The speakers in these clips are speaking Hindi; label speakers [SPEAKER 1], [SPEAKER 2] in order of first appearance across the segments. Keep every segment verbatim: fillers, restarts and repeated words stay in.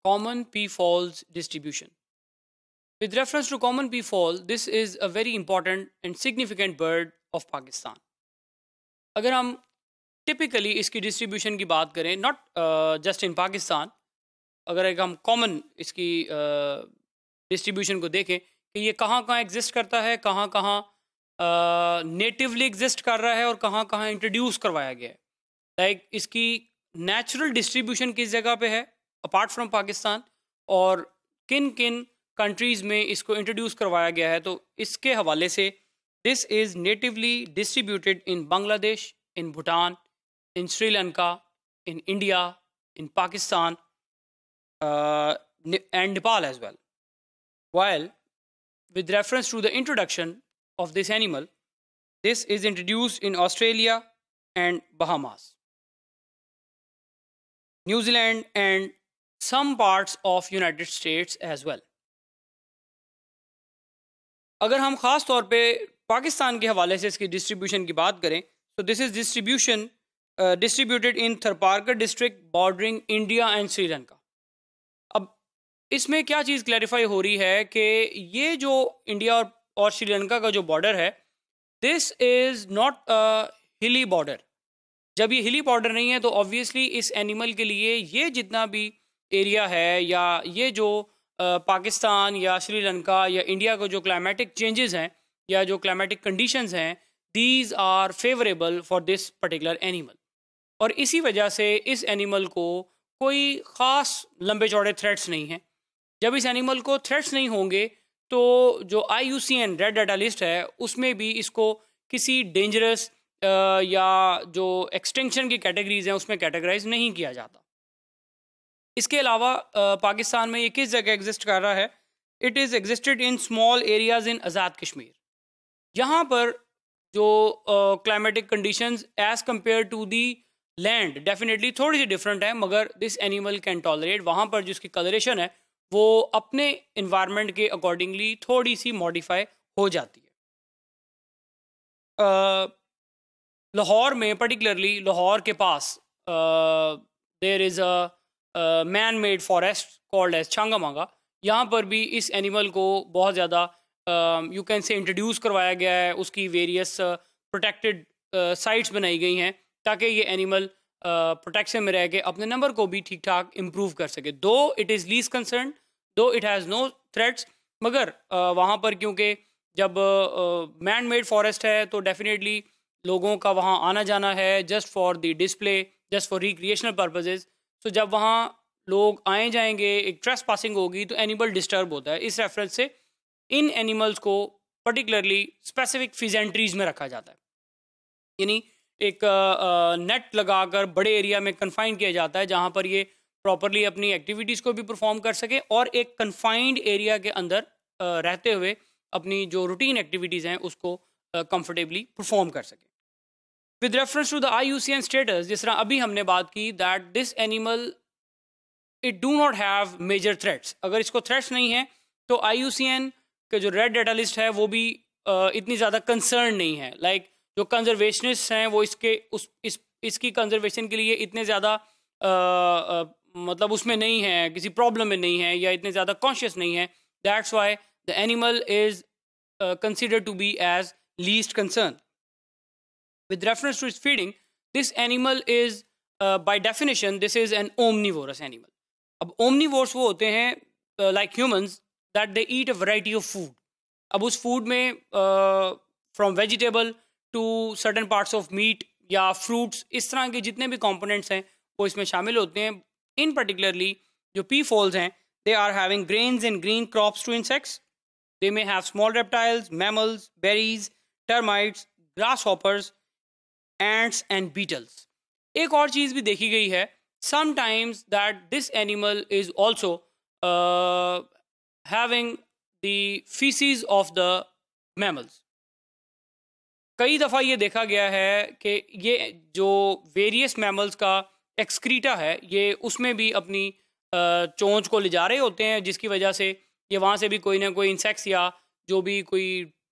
[SPEAKER 1] common peafowl's distribution. With reference to common peafowl, this is a very important and significant bird of Pakistan. अगर हम typically इसकी distribution की बात करें, not uh, just in Pakistan, अगर एक हम common इसकी uh, distribution को देखें कि ये कहाँ कहाँ exist करता है, कहाँ कहाँ uh, natively exist कर रहा है और कहाँ कहाँ introduce करवाया गया है. Like इसकी natural distribution किस जगह पे है apart from Pakistan, और किन किन कंट्रीज़ में इसको इंट्रोड्यूस करवाया गया है. तो इसके हवाले से this is natively distributed in Bangladesh, in Bhutan, in Sri Lanka, in India, in Pakistan and Nepal as well. While with reference to the introduction of this animal, this is introduced in Australia and Bahamas, New Zealand and some parts of United States as well. अगर हम ख़ास तौर पे पाकिस्तान के हवाले से इसकी डिस्ट्रीब्यूशन की बात करें, तो this is distribution distributed in Tharparkar district bordering India and Sri Lanka. अब इसमें क्या चीज़ क्लैरिफाई हो रही है कि ये जो इंडिया और, और श्रीलंका का जो बॉर्डर है, दिस इज़ नॉट अ हिली बॉर्डर. जब ये हिली बॉर्डर नहीं है तो ऑब्वियसली इस एनिमल के लिए ये जितना भी एरिया है या ये जो पाकिस्तान या श्रीलंका या इंडिया को जो क्लाइमेटिक चेंजेस हैं या जो क्लाइमेटिक कंडीशंस हैं, these are favourable for this particular animal. और इसी वजह से इस एनिमल को कोई ख़ास लंबे चौड़े थ्रेट्स नहीं हैं. जब इस एनिमल को थ्रेट्स नहीं होंगे तो जो I U C N red data list है उसमें भी इसको किसी डेंजरस या जो एक्सटिंक्शन की कैटेगरीज हैं उसमें कैटेगराइज नहीं किया जाता. इसके अलावा पाकिस्तान में ये किस जगह एग्जिस्ट कर रहा है? It is existed in small areas in Azad Kashmir. यहाँ पर जो climatic conditions as compare to the land definitely थोड़ी सी डिफरेंट है, मगर दिस एनिमल कैन टॉलरेट. वहाँ पर जिसकी कलरेशन है वो अपने इन्वायरमेंट के अकॉर्डिंगली थोड़ी सी मॉडिफाई हो जाती है. लाहौर में पर्टिकुलरली लाहौर के पास there is a man made forest called as Changa Manga. यहाँ पर भी इस एनिमल को बहुत ज़्यादा यू कैन से इंट्रोड्यूस करवाया गया है. उसकी वेरियस प्रोटेक्टेड साइट्स बनाई गई हैं ताकि ये एनिमल प्रोटेक्शन में रह के अपने नंबर को भी ठीक ठाक इम्प्रूव कर सके. Though it is least concern, though it has no threats, मगर uh, वहाँ पर क्योंकि जब मैन मेड फॉरेस्ट है तो डेफिनेटली लोगों का वहाँ आना जाना है just for the display, just for recreational purposes. तो जब वहाँ लोग आए जाएंगे, एक ट्रेस पासिंग होगी तो एनिमल डिस्टर्ब होता है. इस रेफरेंस से इन एनिमल्स को पर्टिकुलरली स्पेसिफिक फिजेंट्रीज में रखा जाता है, यानी एक नेट लगाकर बड़े एरिया में कन्फाइन किया जाता है जहाँ पर ये प्रॉपरली अपनी एक्टिविटीज़ को भी परफॉर्म कर सके और एक कन्फाइंड एरिया के अंदर uh, रहते हुए अपनी जो रूटीन एक्टिविटीज़ हैं उसको कंफर्टेबली uh, परफॉर्म कर सके. With reference to the I U C N status, जिस तरह अभी हमने बात की that this animal it do not have major threats. अगर इसको थ्रेट्स नहीं है तो आई यू सी एन के जो रेड डाटा लिस्ट है वो भी uh, इतनी ज़्यादा कंसर्न नहीं है. लाइक like, जो कंजर्वेशनिस्ट हैं वो इसके उस इस इसकी कंजर्वेशन के लिए इतने ज़्यादा uh, uh, मतलब उसमें नहीं है, किसी प्रॉब्लम में नहीं है या इतने ज़्यादा कॉन्शियस नहीं है. That's why the animal is considered to be as least concern. With reference to its feeding, this animal is, uh, by definition, this is an omnivorous animal. अब omnivores वो होते हैं uh, like humans that they eat a variety of food. अब उस food में uh, from vegetable to certain parts of meat या fruits, इस तरह के जितने भी components हैं वो इसमें शामिल होते हैं. In particularly जो peafowls हैं, they are having grains and green crops to insects. They may have small reptiles, mammals, berries, termites, grasshoppers, ants and beetles. एक और चीज़ भी देखी गई है, sometimes that this animal is also uh, having the feces of the mammals. कई दफ़ा ये देखा गया है कि ये जो वेरियस मैमल्स का एक्सक्रीटा है ये उसमें भी अपनी चोंच को ले जा रहे होते हैं, जिसकी वजह से ये वहाँ से भी कोई ना कोई इंसेक्ट्स या जो भी कोई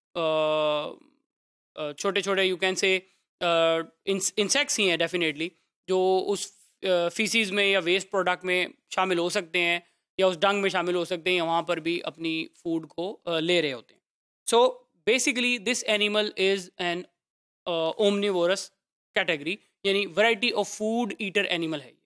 [SPEAKER 1] छोटे छोटे यू कैन से इंसेक्ट्स ही हैं डेफिनेटली जो उस फीसीज में या वेस्ट प्रोडक्ट में शामिल हो सकते हैं या उस डंग में शामिल हो सकते हैं या वहाँ पर भी अपनी फूड को uh, ले रहे होते हैं. So basically this animal is an omnivorous category, यानी variety of food eater animal है.